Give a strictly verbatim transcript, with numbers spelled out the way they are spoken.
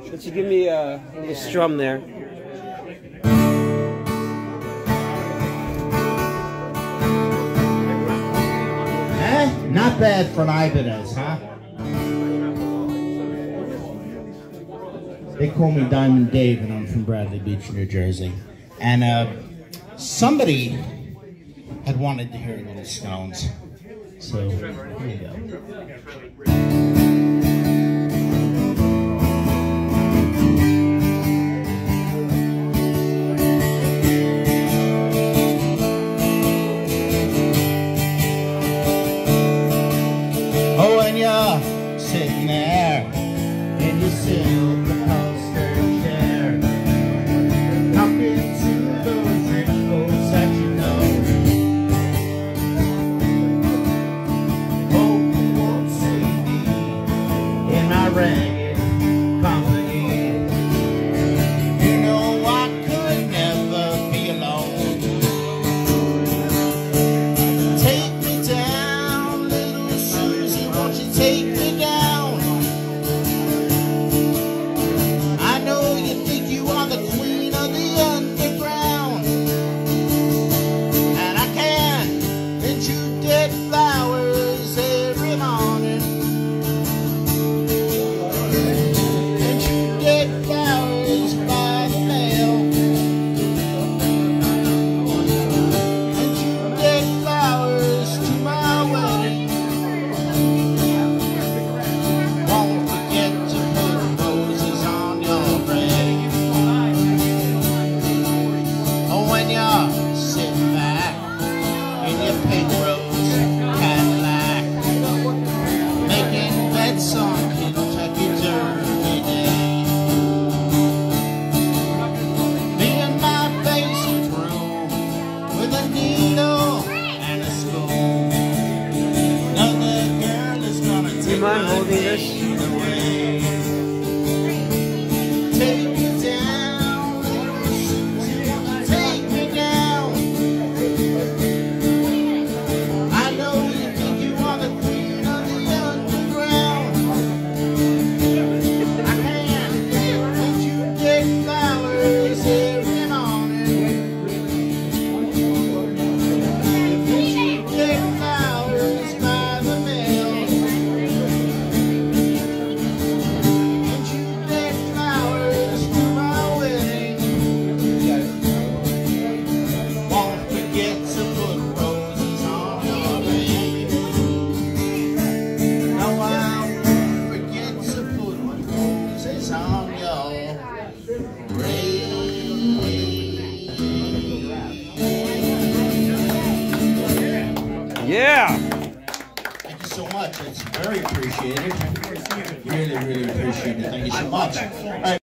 Since you give me a little strum there. Eh? Not bad for Ibanez, huh? They call me Diamond Dave, and I'm from Bradley Beach, New Jersey. And uh, somebody had wanted to hear Little Stones. So, here you go. Oh, and you're sitting there in your silk upholstered chair, talking to those rich folks that you know. Hope you won't see me in my ragged company. You know I could never be alone. Take me down, little Susie, won't you take me down? I know you think you are the queen of the underground, and I can print you dead flowers every morning. Print you dead flowers by the mail. Print you dead flowers to my wedding. Won't forget to put roses on your grave. Oh, when you're sitting back in your pink rose Cadillac, making bets on Kentucky Derby Day. Me and my basic room with a needle and a spoon. Another girl is gonna Do you take mind my holding this? pain away. Take me down, little Susie, won't you take me down? I know you think you are the queen of the underground. I can put you dead flowers every morning. Put you dead flowers by the mail. Put you dead flowers to my wedding. Won't forget to put roses on your grave. No, I won't forget to put roses on your grave. Yeah! Thank you so much. It's very appreciated. Really, really appreciate it. Thank you so much. All right.